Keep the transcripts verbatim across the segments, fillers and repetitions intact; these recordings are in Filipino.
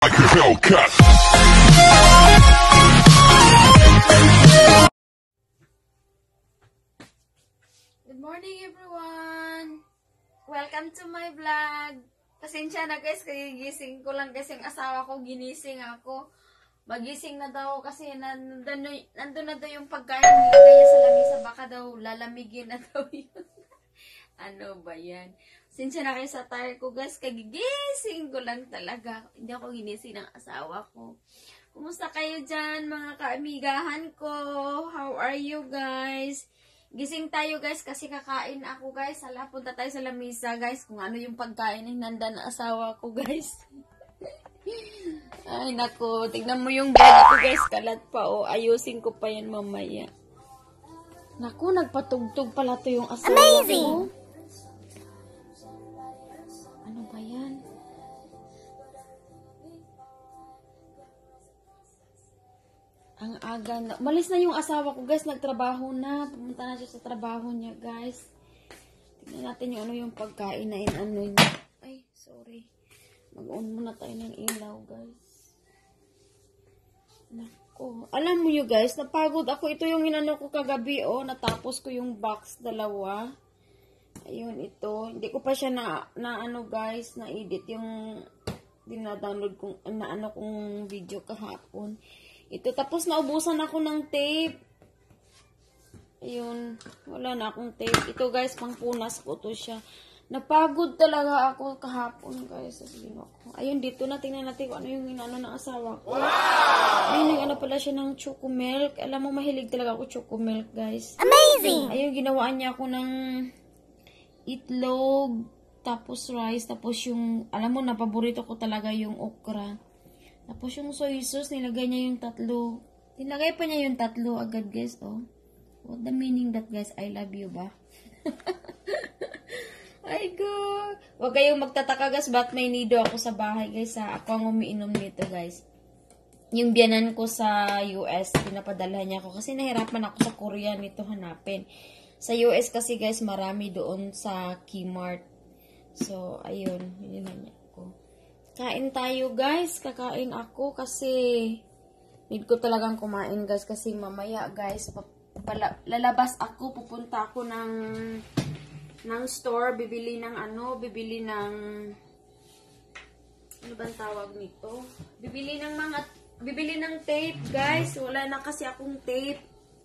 Hellcat. Good morning everyone! Welcome to my vlog. Pasensya na guys, kagigising ko lang kasi ang asawa ko ginising ako. Magising na daw kasi nandun, nandun na daw yung pagkain nilagay niya sa lamisa. Baka daw lalamigin na daw yun. Ano ba yan? Pasensya na kayo sa tire ko guys, kagigising ko lang talaga. Hindi ako ginising ng asawa ko. Kumusta kayo dyan mga kaamigahan ko? How are you guys? Gising tayo guys kasi kakain ako guys. Hala, punta tayo sa lamisa guys kung ano yung pagkain ng nanda na asawa ko guys. Ay nako, tignan mo yung bed ko guys. Kalat pa o, ayusin ko pa yan mamaya. Naku, nagpatugtog pala to yung asawa Amazing! ko. Ano ba yan? Ang aga na. Malis na yung asawa ko, guys. Nagtrabaho na. Pumunta na siya sa trabaho niya, guys. Tignan natin yung ano yung pagkain na in-ano niya. Ay, sorry. Mag-on muna tayo ng ilaw, guys. Nako. Alam mo yun, guys, napagod ako. Ito yung inano ko kagabi, oh. Natapos ko yung box, dalawa. Ayun, ito. Hindi ko pa siya na, na ano, guys, na-edit yung dina-download kong, na ano kong video kahapon. Ito, tapos naubusan ako ng tape. Ayun, wala na akong tape. Ito guys, pangpunas ko to siya. Napagod talaga ako kahapon guys. Sabihin ako. Ayun, dito na, tingnan natin kung ano yung inano ng asawa ko. Wow! Ayun, nag-ano pala siya ng choco milk. Alam mo, mahilig talaga ako choco milk guys. Amazing! Ayun, ginawaan niya ako ng itlog, tapos rice, tapos yung, alam mo, napaborito ko talaga yung okra. Tapos yung soy sauce, nilagay niya yung tatlo. Nilagay pa niya yung tatlo agad, guys, oh. What the meaning that, guys? I love you ba? Ay, God. Huwag kayong magtataka, guys, ba't may nido ako sa bahay, guys, ha? Ako ang umiinom nito, guys. Yung biyanan ko sa U S, pinapadala niya ako. Kasi nahirapan ako sa Korea nito hanapin. Sa U S kasi, guys, marami doon sa Kmart. So, ayun. Yun na niya. Kain tayo guys, kakain ako kasi need ko talagang kumain guys kasi mamaya guys, pala, lalabas ako, pupunta ako ng ng store, bibili ng ano, bibili ng ano bang tawag nito? Bibili ng mga, bibili ng tape guys, wala na kasi akong tape.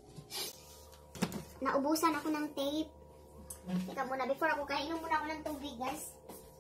Naubusan ako ng tape. Teka muna, before ako kain, inom muna ako ng tubig guys.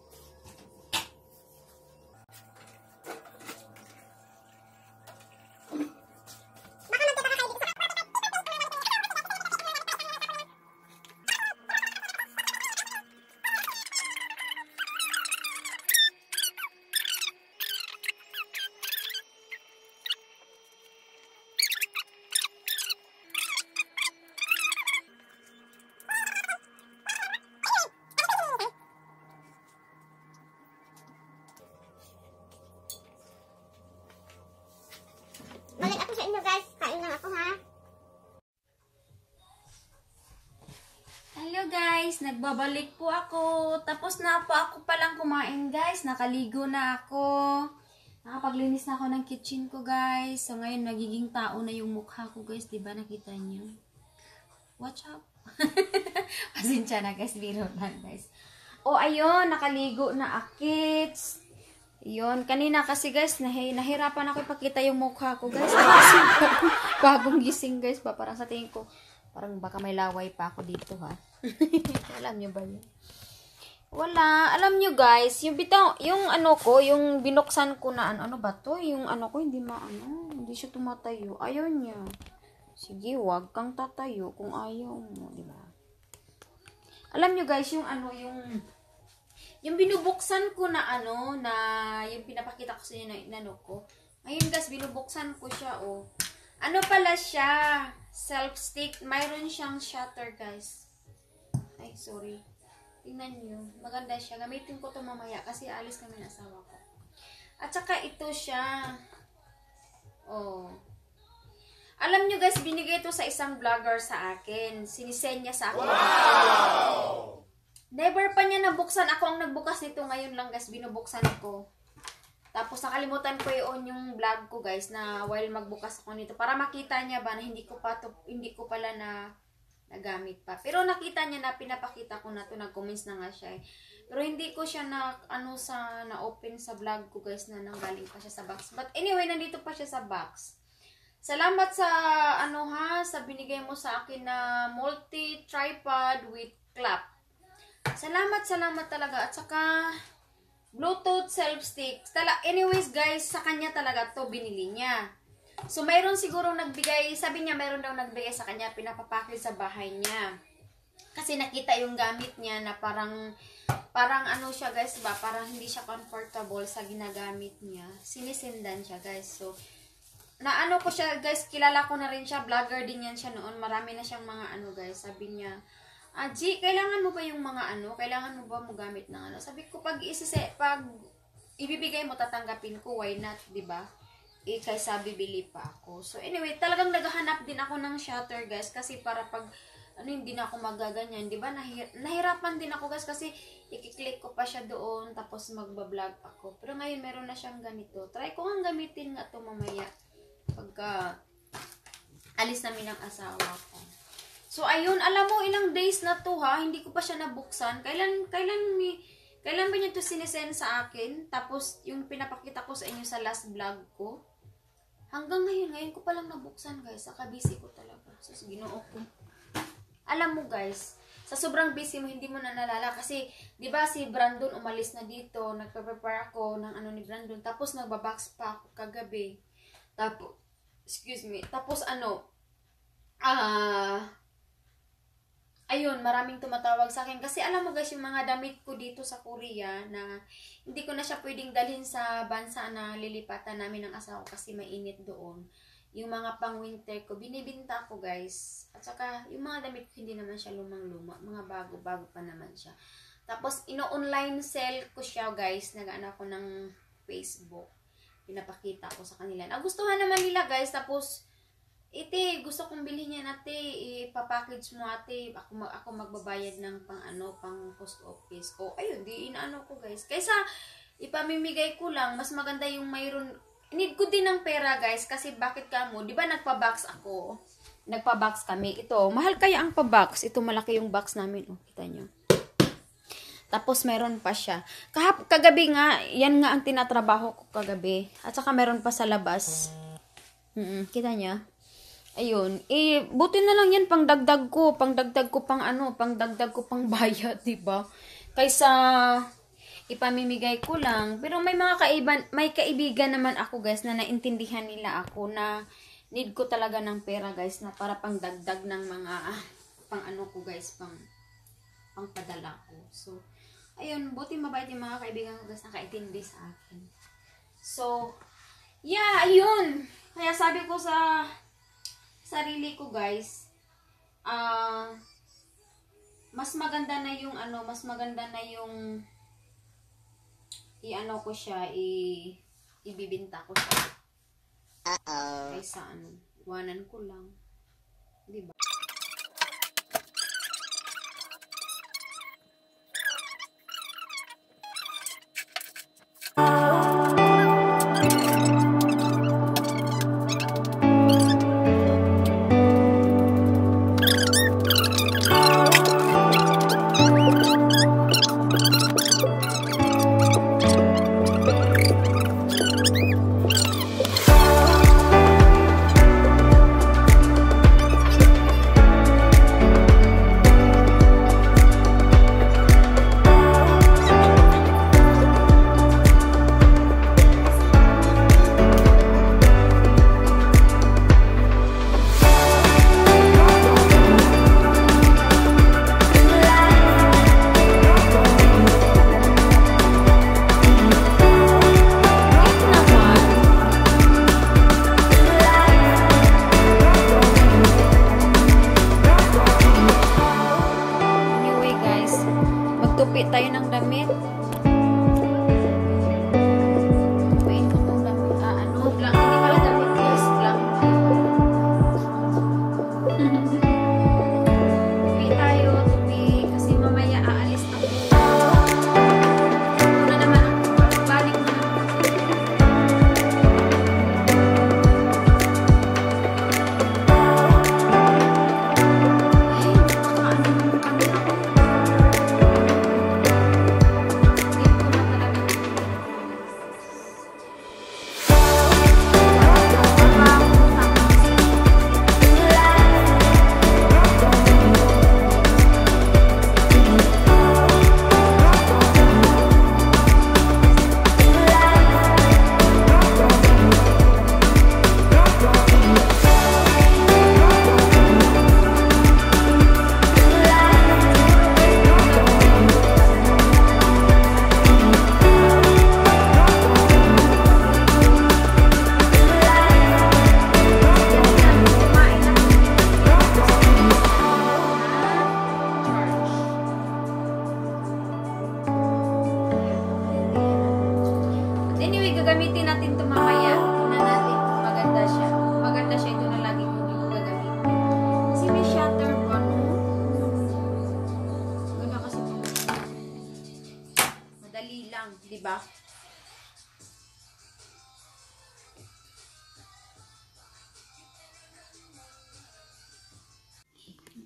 Balik ako sa inyo guys. Kain lang ako ha. Hello guys, nagbabalik po ako. Tapos na po ako palang kumain guys. Nakaligo na ako. Nakapaglinis na ako ng kitchen ko guys. So ngayon nagiging tao na yung mukha ko guys. Diba nakita niyo? Watch out. Pasensya na guys, biro lang guys. O ayun, nakaligo na akits. Yun, kanina kasi guys, nahi, nahirapan ako ipakita yung mukha ko guys. Kasi bagong gising guys ba, parang sa tingin ko, parang baka may laway pa ako dito ha. Alam nyo ba yun? Wala, alam nyo guys, yung bitaw, yung ano ko, yung binuksan ko na ano, ano ba to? Yung ano ko, hindi maano, hindi siya tumatayo. Ayaw niya. Sige, wag kang tatayo kung ayaw mo, di ba? Alam nyo guys, yung ano, yung yung binubuksan ko na ano, na yung pinapakita ko sa inyo na inano ko. Ngayon guys, binubuksan ko siya, oh. Ano pala siya? Self-stick. Mayroon siyang shutter, guys. Ay, sorry. Tingnan nyo. Maganda siya. Gamitin ko to mamaya kasi alis kami ng asawa ko. At saka ito siya. Oh. Alam nyo guys, binigay ito sa isang vlogger sa akin. Sinisend niya sa akin. Wow! Never pa niya nabuksan. Ako ang nagbukas nito ngayon lang guys. Binubuksan ko. Tapos nakalimutan ko i-on yung vlog ko guys na while magbukas ako nito para makita niya ba na hindi ko pa to, hindi ko pala na nagamit pa. Pero nakita niya na pinapakita ko na to, nag-comments na nga siya eh. Pero hindi ko siya na ano sa na-open sa vlog ko guys na nanggaling pa siya sa box. But anyway, nandito pa siya sa box. Salamat sa ano ha, sa binigay mo sa akin na multi tripod with clap. Salamat, salamat talaga. At saka Bluetooth self stick. Tala anyways guys, sa kanya talaga to binili niya. So mayroon sigurong nagbigay, sabi niya mayroon daw nagbigay sa kanya, pinapapakil sa bahay niya. Kasi nakita yung gamit niya na parang parang ano siya guys ba, parang hindi siya comfortable sa ginagamit niya. Sinisendan siya guys. So na ano ko siya guys, kilala ko na rin siya, vlogger din yan siya noon. Marami na siyang mga ano guys. Sabi niya, ah, G, kailangan mo ba yung mga ano? Kailangan mo ba mo gamit ng ano? Sabi ko, pag isise, pag ibibigay mo, tatanggapin ko, why not, di ba? Eh, kaysa bibili pa ako. So, anyway, talagang naghahanap din ako ng shutter, guys, kasi para pag, ano, hindi na ako magaganyan, di ba? Nahir nahirapan din ako, guys, kasi ikiklik ko pa siya doon, tapos magbablog ako. Pero ngayon, meron na siyang ganito. Try ko nga gamitin nga to mamaya, pagka alis namin ng asawa ko. So, ayun, alam mo, ilang days na to ha, hindi ko pa siya nabuksan. Kailan, kailan, mi, kailan ba niya to sinesend sa akin? Tapos, yung pinapakita ko sa inyo sa last vlog ko. Hanggang ngayon, ngayon ko palang nabuksan, guys. Saka busy ko talaga. So, ginoo ko. Alam mo, guys, sa sobrang busy mo, hindi mo na nalala. Kasi, di ba si Brandon umalis na dito. Nagpa-prepare ako ng ano ni Brandon. Tapos, nagbabox pa ako kagabi. Tapos, excuse me. Tapos, ano, ah... Uh, ayun, maraming tumatawag sa akin. Kasi alam mo guys, yung mga damit ko dito sa Korea na hindi ko na siya pwedeng dalhin sa bansa na lilipatan namin ng asawa kasi mainit doon. Yung mga pang-winter ko, binibinta ko guys. At saka, yung mga damit ko hindi naman siya lumang-luma. Mga bago-bago pa naman siya. Tapos, ino-online sell ko siya guys. Nag-ano ako ng Facebook. Pinapakita ko sa kanila. Nagustuhan naman nila guys. Tapos, ite, gusto kong bilhin yan ate, ipapackage mo ate, ako, mag, ako magbabayad ng pang ano, pang post office ko. Ayun, di inaano ko guys. Kaysa ipamimigay ko lang, mas maganda yung mayroon. Need ko din ng pera guys, kasi bakit ka mo, di ba nagpa-box ako? Nagpa-box kami. Ito, mahal kaya ang pa-box. Ito, malaki yung box namin. Oh, kita nyo. Tapos meron pa siya. Kahap, kagabi nga, yan nga ang tinatrabaho ko kagabi. At saka meron pa sa labas. Mm-mm, kita nyo? Ayun, eh, buti na lang yan pang dagdag ko, pang dagdag ko pang ano, pang dagdag ko pang bayad, diba? Kaysa ipamimigay ko lang. Pero may mga kaiban, may kaibigan naman ako guys na naintindihan nila ako na need ko talaga ng pera guys na para pang dagdag ng mga ah, pang ano ko guys, pang pang padala ko. So, ayun, buti mabait yung mga kaibigan ko guys na kaintindi sa akin. So, yeah, ayun. Kaya sabi ko sa sarili ko guys, ah, uh, mas maganda na yung ano, mas maganda na yung i-ano ko siya, i ibibinta ko siya. Uh-oh. Kaysa ano, iwanan ko lang. Diba?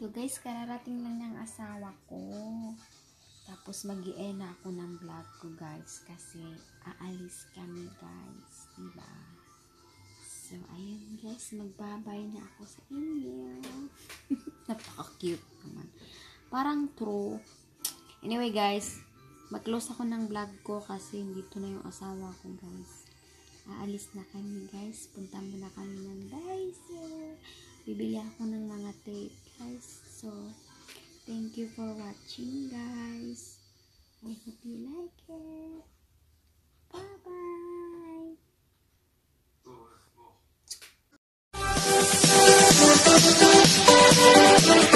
Ito guys, kararating lang ng asawa ko. Tapos mag-i-end na ako ng vlog ko guys. Kasi aalis kami guys. Diba? So, ayun guys. Magbabay na ako sa inyo. Napaka-cute naman. Parang true. Anyway guys, mag-close ako ng vlog ko kasi dito na yung asawa ko guys. Aalis na kami guys. Punta muna kami ng Daiso. Bibili ako ng mga tape guys. So, thank you for watching guys. I hope you like it. Bye bye.